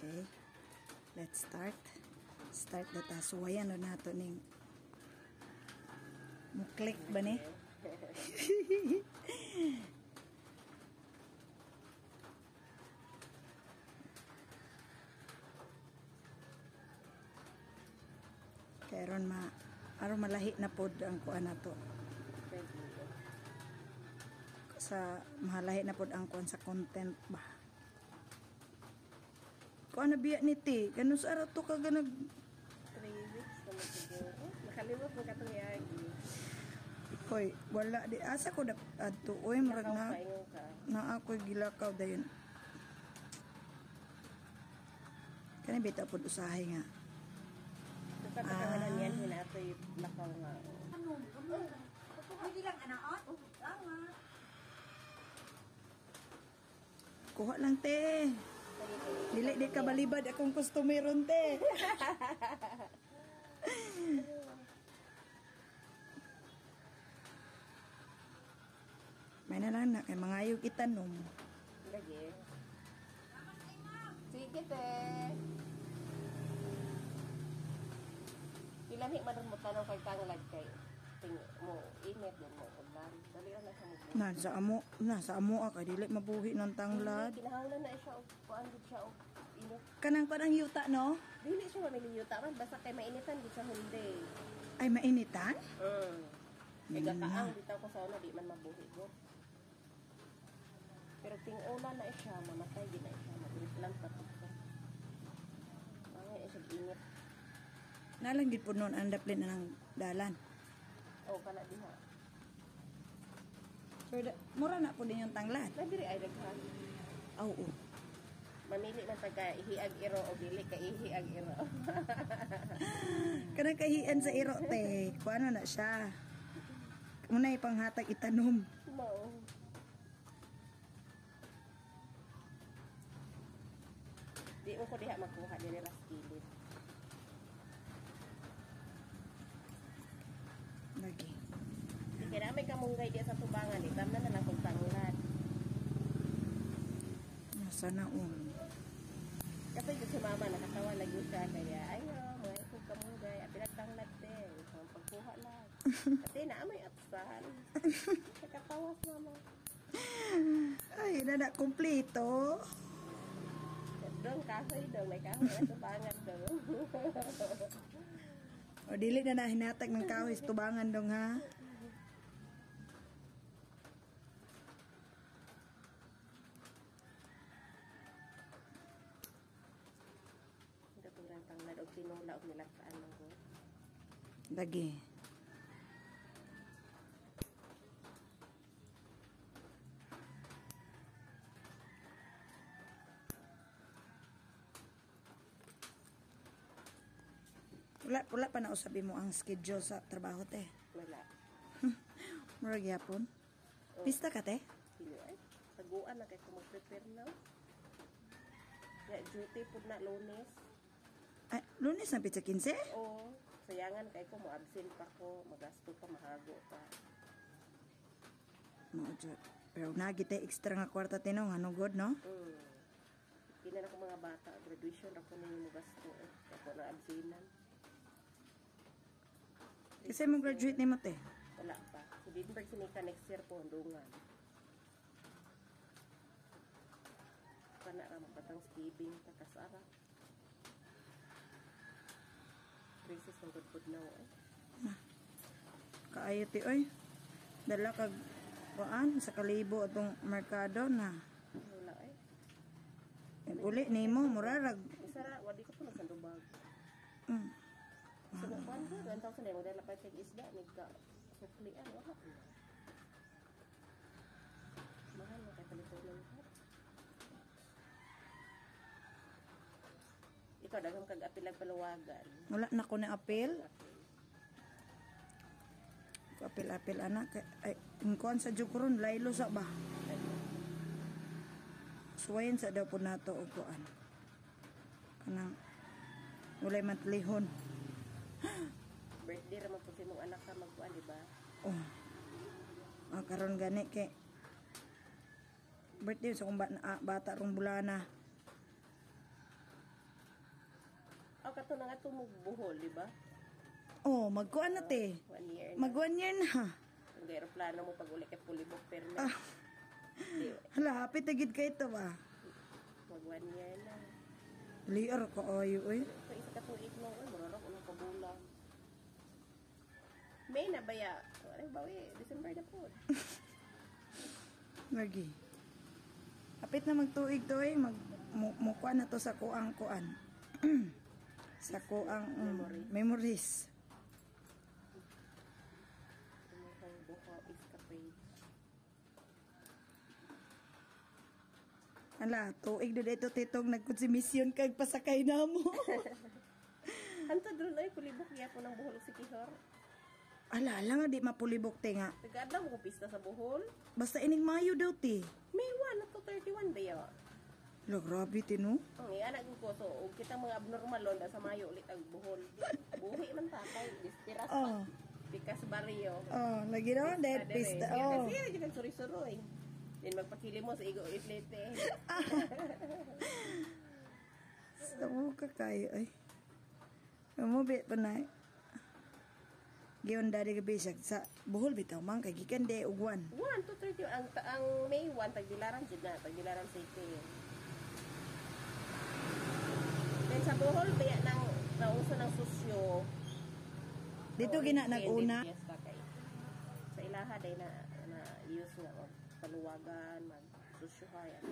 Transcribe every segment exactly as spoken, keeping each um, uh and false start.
Okay. Let's start. Start na ta. Suwayan na nato ning muklik ba ni? Kaya ron ma aron malahi na pod ang kuan nato. Sa mahalahi na pod ang kuan sa content ba. Kuan na biya ni ti, ganun sa araw to ka ganag three weeks naman siguro. Nakalimot mo katong yagi. Hoy, wala di asa ko na adto oy murag na ka. na ako gilakaw dayon. Kani bitaw pod usahay nga. Dapat ka nga niyan hinatoy lakaw nga. Ano? Pwede lang anaot? Tama. Kuha lang te. Dili di ka balibad akong customeron te. May na lang na kay mangayog itanom. Lagi. Sige te. Pilani man mo tanong kay tanglad kay ting mo init din mo ulan. Dali ra na sa mo. Na sa amo, na sa amo ka dili mabuhi ng tanglad. Kinahanglan na siya og kuan gid siya og init. Kanang parang yuta no? Dili siya mamiliyuta man basta kay mainitan gid sa hindi. Ay mainitan? Mm. Kay gakaang bitaw ko sa una di man mabuhi ko. Pero ting ulan na siya mamatay gid na siya mabilis lang tapos siya. Mga siya init. Nalang gid po noon ang daplin na ng dalan. Oh, kana diha. Pero mura na po din yung tanglad. Nabiri ay daghan. Oo. Mamili man pagka ihiag iro o dili ka ihiag iro. Kanang kahian sa iro te, kuano na siya. Muna ipanghatag itanom. No. Di mo ko diha makuha dili ra skillet. Lagi. Kaya may kamunggay diya sa tubangan, itam na na lang kung tanglad. Nasa na um. Kasi yung si mama, nakatawa lagi siya, kaya ayaw, mga ikong kamunggay, at pinagtanglad din, ang pagkuha lang. Kasi na may apsal. Nakatawas mama. Ay, na na kumpleto. Doon, kahoy doon, may kahoy na tubangan doon. O dili na na hinatag ng kahoy sa tubangan dong ha. Hindi po lang tanglad o tinula o nilagsaan ng go. Lagi. Wala, wala pa na usabi mo ang schedule sa trabaho te. Wala. Murag yapon. Oh. Pista ka te? Hindi ay. Taguan na kayo kung mag-prepare na. Ya, duty po na lunes. Ay, lunes na pizza quince? Oo. Sayangan kayo ko, mo-absent pa ko, magasto pa, mahago pa. No, Jod. Pero nagite extra nga kwarta tinong, ano good, no? Hmm. Kinan ako mga bata, graduation ako na yung magasto eh. Kaya ko na absinan. Kasi mo graduate ni mo te. Wala pa. Si Edinburgh sinika next year po, hundungan. Kana ramang patang skibing, takasara. Crisis ng good na eh. Kaayo ti oy. Dala kag kuan sa kalibo atong merkado na. Wala eh. And uli nimo murarag. Isara, wadi ko po nagsandubag. Mm. Subukan ko, one thousand eh, model na pa yung isda, nagka suklian, wala. Mahal na kay palitunan ko. Ikaw, daghang kag-apilag paluwagan. Wala na ko na apil. Ko apil-apil anak kay ay kuan sa jukron laylo sa ba. Suwayin sa daw po nato og kuan. Kanang walay matlihon. Birthday raman po si mong anak ka magkuan, di ba? Oh. Ah, karon gani kay birthday sa kong bata, ah, bata rong bulana. Aw kato na nga tumog buhol, di ba? Oh, magkuan na te. One year na. Mag one year na. Ang aeroplano mo pag uli kay Pulibok permit. Ah, Di, hala, hapit na gid kay ito ba? mag one year na. Liar ko ayo oy. So, isa ka tuig mo, ay, mararap, unang kabulang. May na ba ya? Ay, bawi, December na po. Lagi. Hapit na magtuig to eh, mag mu- mukuan na to sa kuang kuan. Sa kuang um, memories. Tumukang buho is kapage. Hala, tuig na dito titong nagkonsumisyon kag pasakay na mo. Hantod ron ay Pulibok ya po ng buhol si Kihor. Ala, ala nga di mapulibok te nga. Tagadlaw mo ko pista sa buhol. Basta ining Mayo daw ti. May one na to thirty-one ba yun? Lo, grabe ti no. Ang anak ko so, og kita mga abnormal lon sa Mayo ulit ang buhol. Buhi man tatay, dispiras Oh. pa. Pikas barrio. Oh, lagi daw dead pista. Oh. Kasi yun yung suri-suroy. Then magpakili mo sa igo iplete. Sa ka kayo ay. Amo bit pa na. Giyon dari gabi siya sa buhol bitaw man kay gikan de ugwan. one to thirty ang ang May one tagbilaran jud na, tagbilaran city. Then sa buhol biya nang nauso ng susyo. Dito gina nag-una. Yes, kakay. Sa ilaha day na na use nga og paluwagan, mag susyohay.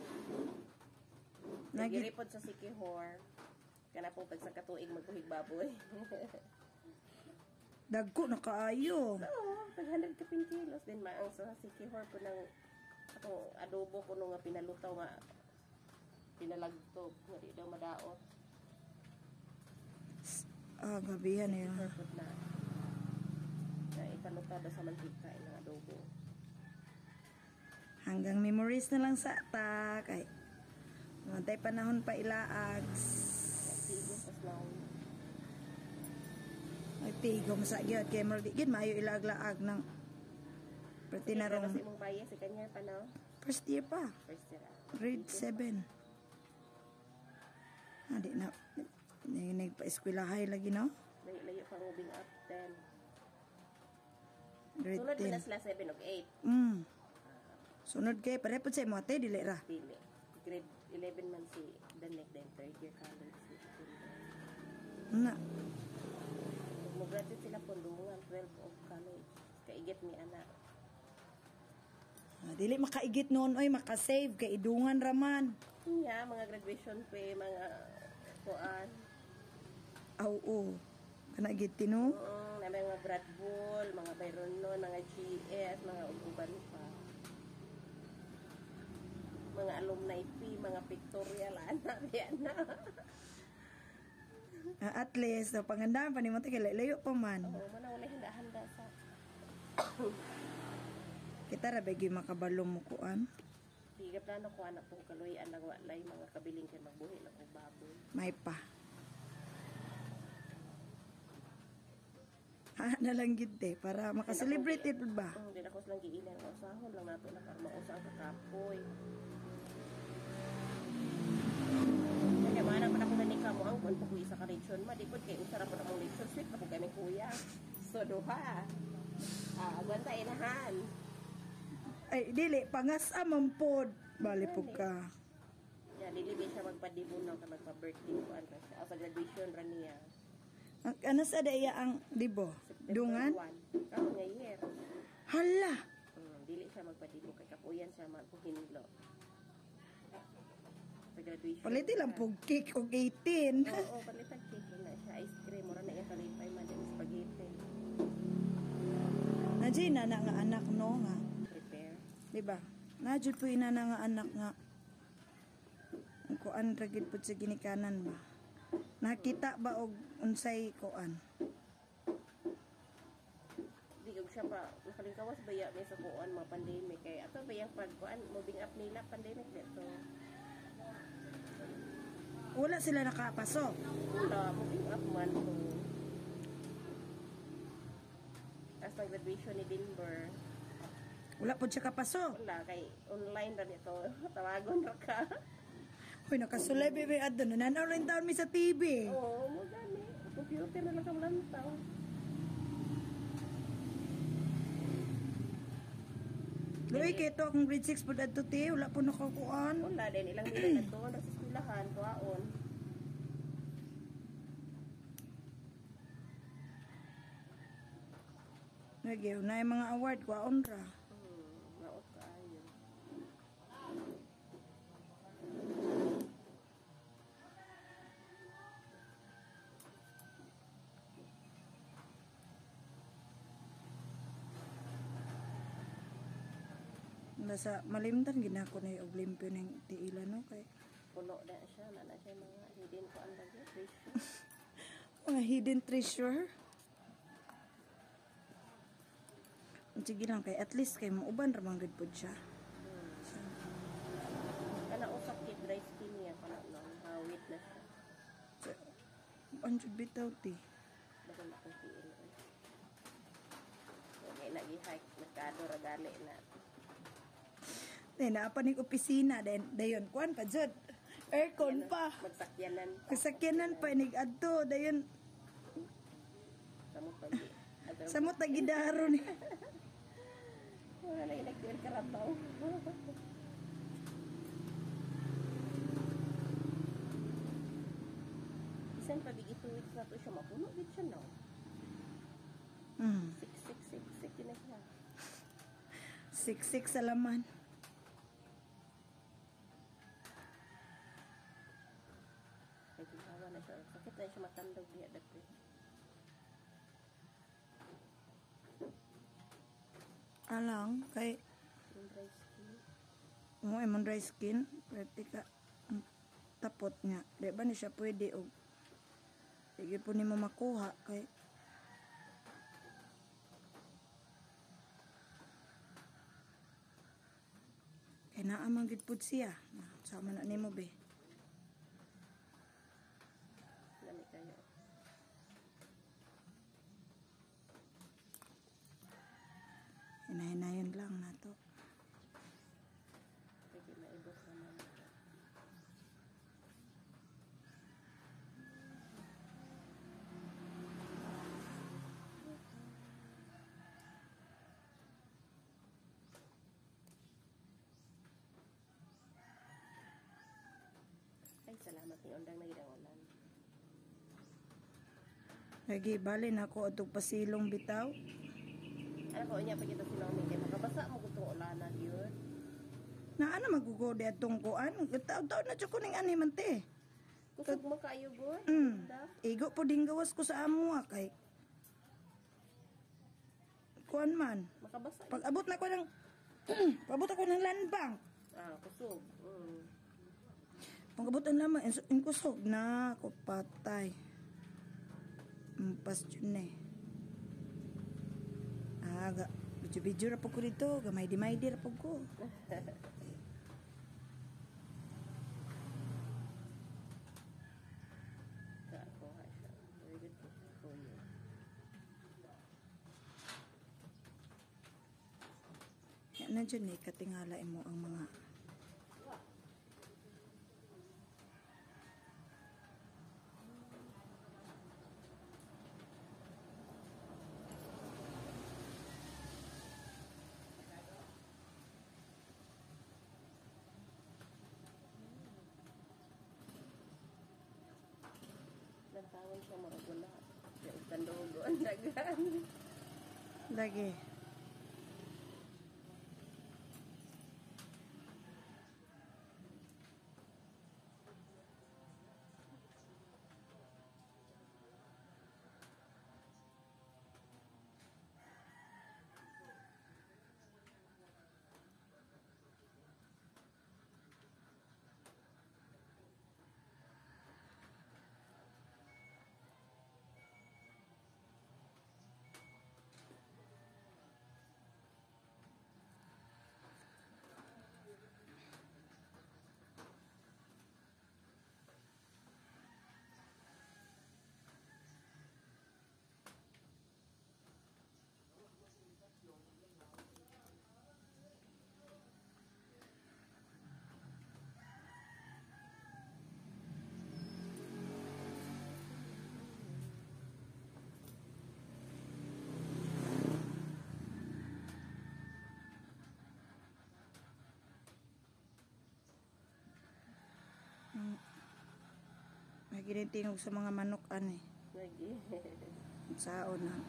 Nagi- Nagiripod sa Sikihor. Kana pong tag sa katuig magbuhig baboy. Dagko na kaayo. Oo, tag one hundred fifteen kilos din maang sa Sikihor po ng atong adobo ko nga pinalutaw nga pinalagtog nga di daw madaot. Ah, gabi yan yun. Purpose na. Na ipalutaw daw sa mantika ng adobo. Hanggang memories na lang sa ta kay mantay panahon pa ilaags. Tigos as lang. Ay tigo sa gyud kay mo di gid maayo ilaag-laag ng perti na Kasi rong imong paye si kanya pa no? first year pa. First year. ah. Grade seven. Ah, di na. Nag pa-eskwelahay lagi, no? Layo-layo pa moving up ten. Grade Sunod mo na ten. sila seven o eight. Mm. Sunod kay, pare po sa imo ate, dili ra. Dili. Grade eleven man si Danek then third year college. Na. Kung mag-graduate sila po, dumungan twelve of college. Kaigit ni anak. Ah, dili makaigit noon, oy, makasave, kay idungan raman. Niya, mga graduation pay, mga kuan. Aw, oo. Kana gid tino. Mm, na mga Brad Bull, mga Byron noon, mga G S, mga uban pa. Mga alumni fee, mga pictorial, anak, yan na. Ah, at least, so, pangandaan pa ni mo, kay layo pa man. Oo, mana wala handa-handa sa... Kita ra bagi makabalo mo kuan. Di ka plano ko anak pong kaluyan lang walay mga kabiling kay magbuhi na kong baboy. May pa. Ha, na lang gid te para makaselebrate it ba? Ang din ako lang giilan ang usahon lang nato na para mausang kakapoy. Kaya manang man ako na ni kamo ang kun pag isa ka region ma di pod kay usara pa akong region sweet ako kay may kuya. So duha. Ah, agwanta inahan. Ay, dili, pangas amampod. Bali po ka. Ya dili di siya magpadibo na ka magpa-birthday ko an siya. O sa graduation ra niya. Ang ano sa daya ang libo? Dungan? Karon nga year. Hala! Hmm, dili siya magpadibo kay kapuyan siya magpuhinlo. Sa graduation. Paliti lang po cake og eighteen. Oo, palitan cake na siya. Ice cream. Mura na yung kalipay man yung spaghetti. Nadya na na nga anak no nga. Prepare. Diba? Nadya po ina na nga anak nga. Ang kuan ragid po sa ginikanan ba? Nakita ba og unsay kuan? Di og siya pa. Nakalingkawas ba ya may sa kuan mga pandemic. Kaya ato ba yung pagkuan moving up nila pandemic dito. Wala sila nakapasok. Wala, moving up man to. As ang graduation ni Denver. Wala po siya kapasok. Wala, kay online ra nito. Tawagon ra ka. Hoy, nakasulay bebe adto. Nananaw rin taon mi sa T V. Oo, mo gani. Computer na lang kang lantaw. Loy, kay to akong grade six po adto ti. Wala po nakakuan. Wala din, ilang nila na doon. Sa eskwelahan, kuhaon. Lagi, na yung mga award ko, ra. Hmm, naot ka ayo. Nasa malimtan ginako na yung oblimpyo ng tiila no kay Puno na siya, na na siya mga hidden ko ang lagi. Ratio. mga hidden treasure. Sige lang kay at least kay mauban ra man gud pod siya. Kana usap kay dry skin niya, kana lang. Hawit na siya. So, anjud bitaw ti. Dagan akong tiil. Ngayon, nag-hike. Nagkado, ragali na. Then naapa ning opisina den dayon kuan pa jud. Aircon pa. Magsakyanan pa. Kasakyanan pa inig adto dayon Samot pagi. samot na gidaro ni. Wala na yung nag-tuwil karabaw. Isan pa bigi two weeks na to siya. Mapuno din siya no. Mm. Six, six, six, six. Yun na siya. Siksik sa laman. Ay, ginawa na siya. Sakit na siya matandog niya dati. Alang kay Yung dry skin. mo imong dry skin, pwede ka ang tapot nga. Di ba ni siya pwede og sige po nimo makuha kay kay naa man gid pud siya. Sama na nimo be. Lami kayo. Hinay-hinayon lang nato. Pwede maibos naman. Ay, salamat ni Ondang nagidangolan. Lagi bali na ako atong pasilong bitaw. Ano ko niya pag ito si Nomi kay makabasa mo kung ulanan yun. Na ano magugode atong kuan? Taw-taw na jud ko ning ani man te. Kusog mo kayo good. Mm. Igo po ding gawas ko sa amo ah, kay kuan man. Makabasa. Pag abot na ko ng pabot ako ng land bank. Ah, kusog. Mm. Pag abot ang lamang in kusog na ako patay. Ampas yun eh. Ah, ga, video-video ra po ko dito. Gamay-di-may-di ra po ko. Nakakuha siya. Very good for you. Yan na dyan eh, katingala mo ang mga Nagtawon siya maragula. Kaya utandogo ang dagan. lagi. ginitingog sa mga manok ani. Lagi. Saon na.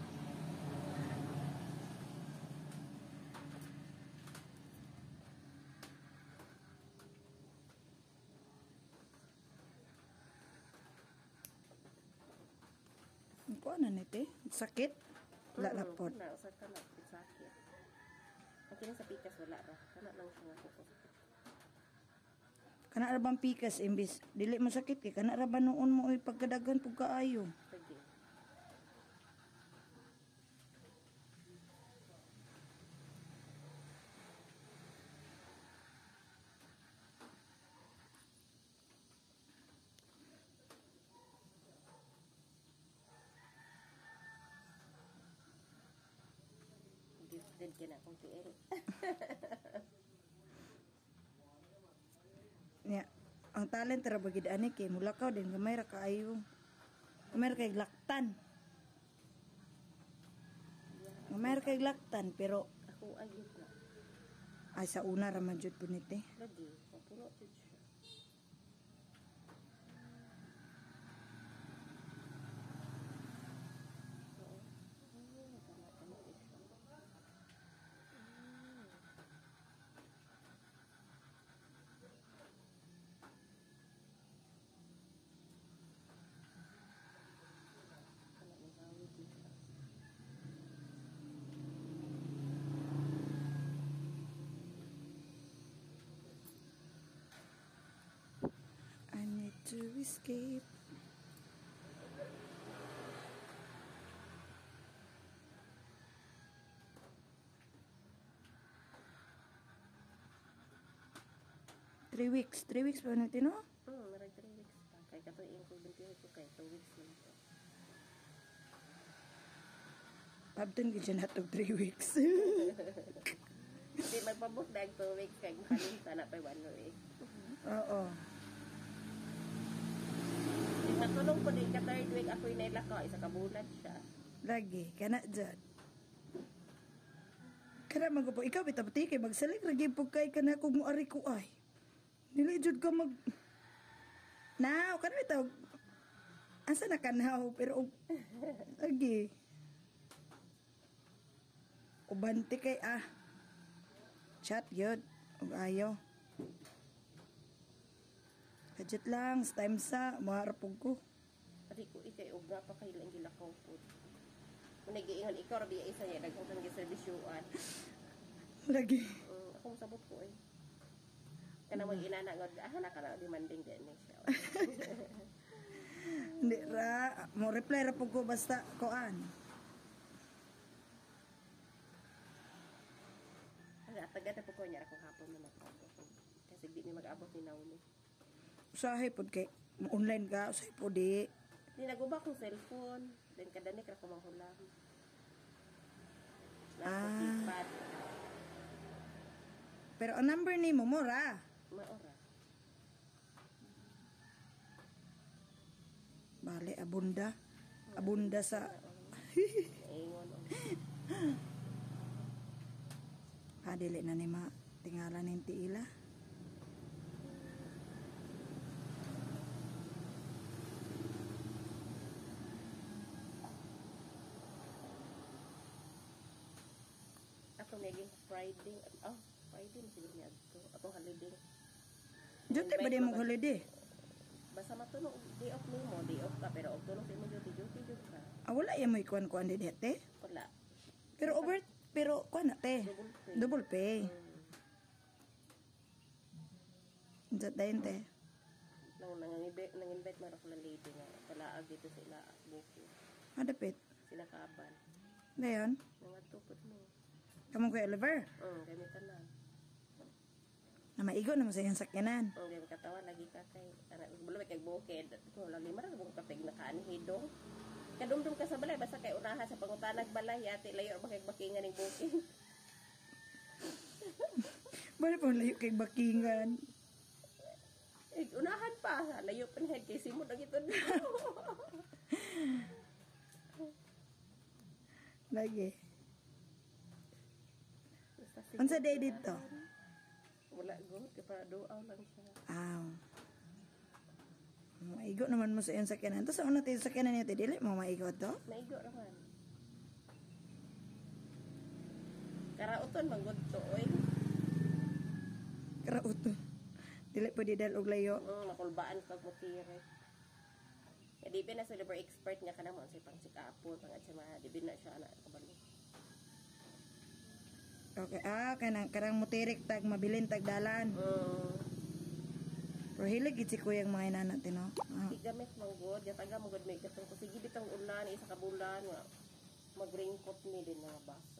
Kuan na nite? Sakit? Wala na po. Na usa ka na sakit. Ang kini sa pikas wala ra. Kana lang siya nga ko. Kana ra bang pikas imbis dili mo sakit kay kana ra ba noon mo oy pagkadagan pug kaayo. Lagi. Gifted ka na kung tiil. Nya, ang talent ra ba gid ani kay mulakaw din gamay ra kaayo. Gamay ra kay laktan. Gamay ra kay laktan pero Ako ayun na. ay sa una ra man jud punite. Lagi. Mapuno jud siya. Oo. Ay, tama, tama, siya. Wala nang hawid dito. I need to escape. Three weeks. Three weeks pa natin, no? Hmm, marag three weeks pa. Kaya katuin ko bintiyo ko kay two weeks lang to. Pabton gid siya natog three weeks. Hindi magpabot na two weeks kay mahalin sana pa one week. Oo. Di matulong ko din ka third week ako inailakaw. Isa ka bulan siya. Lagi, kana dyan. Kana magapo, ikaw bitabati kay magsalik lagi po kay kana kung muari ko ay. Dili jud ka mag... Now, kana bitaw. Asa na ka now? Pero, lagi. Ubante kay ah. Chat yun. Ug ayaw. Kadjit lang, sa time sa, maharapog ko. Pati ko ikay og pa kay lang gilakaw po. Kung nag-iingon ikaw rabi isa niya nagutang gi serbisyuan. Lagi. Um, ako masabot ko eh. Kana mo inana ngod ah na kana demanding din ni siya. Hindi ra, mo reply ra po ko basta koan. Ang atagad na po ko niya ako hapon na matapos. Kasi di ni mag-abot ni Nauli. Usahay pod kay mo online ka, usahay po di. Di naguba kong cellphone. Then kadanik ra ko manghulam. Ah. Nakapad. Pero ang number ni mo mora. Maora. Bale abunda. Abunda sa Ingon. ha dili na ni ma tingalan ning tiila. Ako naging Friday. Oh, Friday na siguro niya ito. Atong holiday. Jote ba di mo holiday? Basta matulog, day off mo mo, day off ka, pero og tulog mo duty, duty, duty ka. Ah, wala yan mo ikuan kuan di dete. Wala. Pero over pero kuan na te. Double pay. Double pay. Hmm. Jot dayon te. Nang nang-invite nang-invite man ako ng lady nga, palaag dito sa ila booking. Madapit. Sinakaban. Dayon. Mga tupod mo. Kamong ko Oliver. Mm, gamitan na. Na maigo na mo sa iyang sakyanan. Mm, gamitan katawa lagi ka kay, anak, bulo kay bukid. Kung lang lima ra bukid kapig nakaanhidong. Kadumdum ka sa balay, basta kay unaha sa pangutanag balay, ate, layo ba kay bakingan ng bukid. Bali pa layo kay bakingan. Eh, unahan pa, layo pa ni head kay simod ang ito. Lagi. Basta Unsa day dito? wala good, kaya para duaw lang siya. Aw. Maigo naman mo sa iyong sakyanan. Tapos ano tayo sakyanan niyo, te? Dili mo maigo to? Maigo naman. Karauton manggod to, oy. Karauto. Dili pwede dahil og layo. Mm, makulbaan kag motire. Ya di ba na sa liver expert nga kanang mo sa pang sikapon pang sa mga di ba na siya ana kabalo. Okay, ah, kanang karang mutirik tag mabilin tag dalan. Mm. Pero hilig gid si kuyang mga ina natin, no? Ah. Di gamit manggod, ya taga manggod may katong ko sige bitong ulan isa ka bulan nga mag-raincoat ni din nga basa.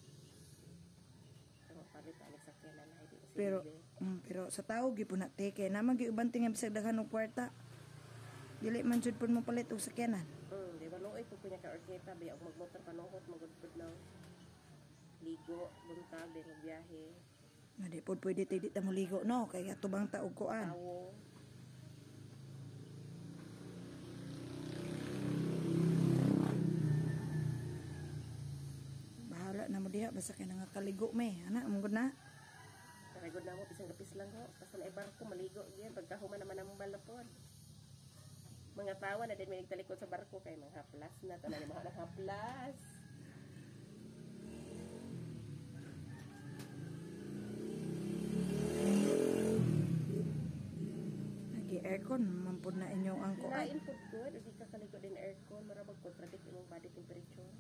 Pero palit ani sa kenan ay di kasi Pero mm, pero sa tao gi na teke naman gi uban tinga bisag daghan og kwarta. Dili man jud pud mo palit og sakyanan. Mm, di ba luoy pud kunya ka orketa biya og magmotor panuhot magud pud na. Ligo, buntag din og biyahe. Na di pud pwede tay di ta mo ligo, no? Kay atubang ta og kuan. Tawo. Bahala na mo diha basta kay nga kaligo me. Ana mo gud na. Karagod na mo bisang gapis lang ho. Basta na barko maligo diyan pagkahuman naman ang balapon. Mga tawa na din may nagtalikod sa barko kay mga haplas na tanan mga anak haplas. Nagi aircon man pud na inyo ang kuan. Lain pud good, di ka kaligo din aircon, marabag contradict imong body temperature.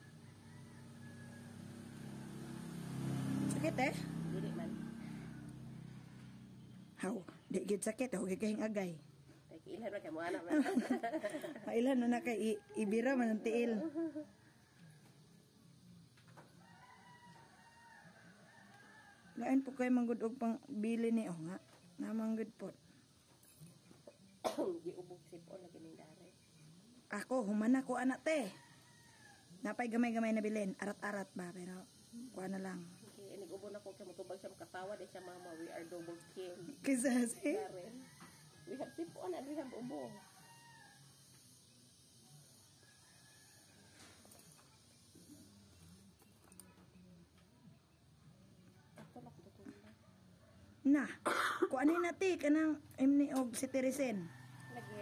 Sakit eh? Dili man. Haw, di gid sakit, ho gigahing agay. Kay kiilhan man kay mo ana man. Mailan na na kay i- ibira man ang tiil. Lain po kayo manggod og pang bili ni o nga. Namanggod po. Giubog sipon lagi ning dare. Ako, humana ko anak te. Napay gamay-gamay na bilin. Arat-arat ba, pero kuha na lang. Okay, nigubo na ko kay motubag siya makatawa di siya mama, we are double king. Kisa si... Karen. We have sipon and we have ubong. Ako lang tutulog. Na, kuha na nati ka ng imni og si Teresen. Lagi.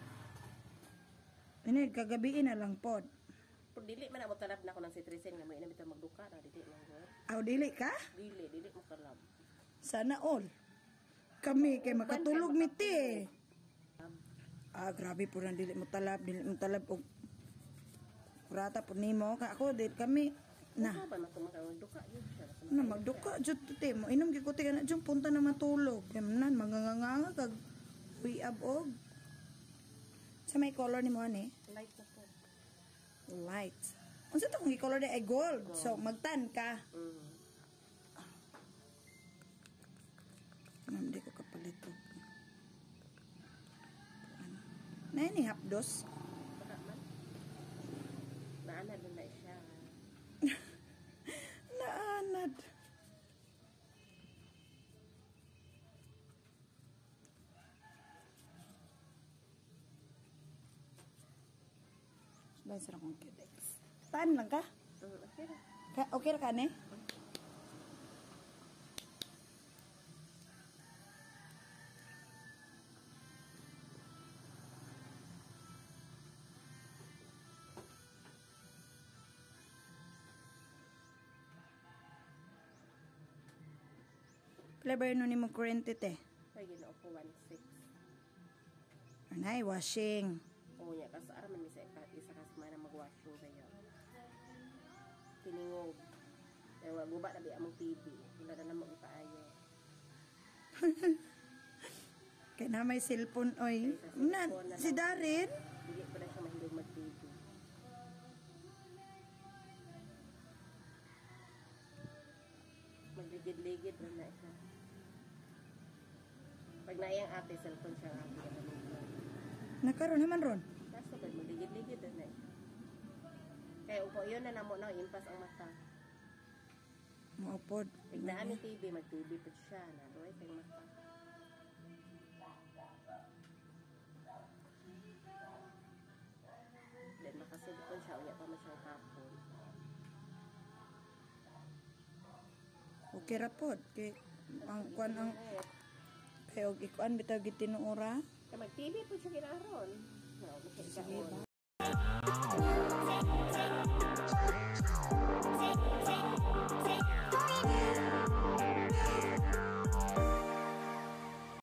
Ini, kagabiin na lang pod. Pero dili man ako talab na ako ng citrisen nga may inabita magduka na dili man go. Aw, dili ka? Dili, dili mo kalab. Sana all. Kami kay makatulog miti. Ah, grabe po na dili mo talab, dili mo talab og kurata po nimo ka ako dili kami na. Ano ba na kumakaon duka yun siya. Na magduka jud te mo inom gyud ko te kana jud punta na matulog. Kemnan manganganga kag uyab og. Sa may color nimo ani? Light na po. Light. Unsa to kung i-color ni ay gold. So magtan ka. Mm. Ma'am, di ko kapalit to. Ano? Na ni hapdos. Baka man. Naana doon na siya. Naanad. Dahil sa akong Q-Dex. Taan lang ka? Mm, okay ra. ka okay ra ka ne? Flavor no ni mo kurente te. Kaya ginoo ko one six. Anay, washing. Umuya ka sa araman mi sa isa isa ka semana mag-washing kayo. Tiningog. Kaya wa guba na bi among T V. Wala na namo ipaayo. Kaya na may cellphone, oy. Na, si Darin. Dili pa na siya mahilog mag-T V. Magligid-ligid rin na siya. Pag naiyang ate, cellphone siya ate. Nakaroon naman ron. Kaso ba, magligid-ligid rin na siya. Kaya upo yun na namo na, impas ang mata. Maupod. Pag naami T V, mag-T V pa siya. Naruay pa yung mata. Then makasulipon siya, uya pa mo siyang hapon. Okay ra pod. Kay ang kuan ang kay og ikuan bitaw gid tinuora. Kaya mag-T V po siya ginaron. No, Sige, makikaon.